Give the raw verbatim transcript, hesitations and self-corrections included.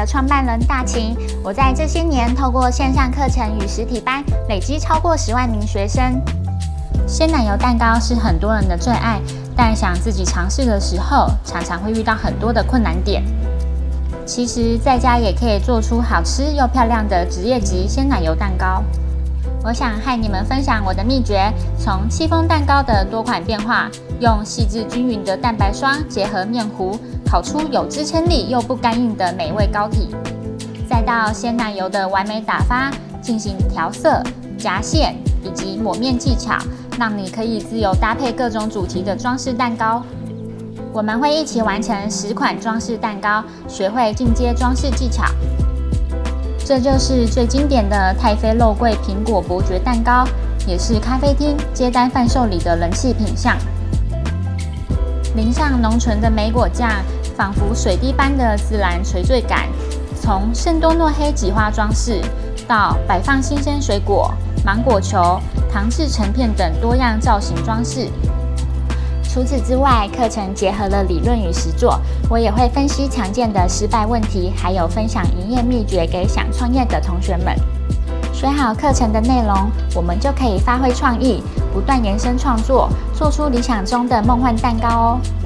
的创办人大秦。我在这些年透过线上课程与实体班，累积超过十万名学生。鲜奶油蛋糕是很多人的最爱，但想自己尝试的时候，常常会遇到很多的困难点。其实在家也可以做出好吃又漂亮的职业级鲜奶油蛋糕。我想和你们分享我的秘诀，从戚风蛋糕的多款变化，用细致均匀的蛋白霜结合面糊，烤出有支撑力又不干硬的美味糕体，再到鲜奶油的完美打发，进行调色、夹馅以及抹面技巧，让你可以自由搭配各种主题的装饰蛋糕。我们会一起完成十款装饰蛋糕，学会进阶装饰技巧。这就是最经典的太妃肉桂苹果伯爵蛋糕，也是咖啡厅接单贩售里的人气品项。淋上浓醇的莓果酱，仿佛水滴般的自然垂坠感。从圣多诺黑挤花装饰，到摆放新鲜水果、芒果球、糖制成片等多样造型装饰。除此之外，课程结合了理论与实作，我也会分析常见的失败问题，还有分享营业秘诀给想创业的同学们。学好课程的内容，我们就可以发挥创意，不断延伸创作，做出理想中的梦幻蛋糕哦。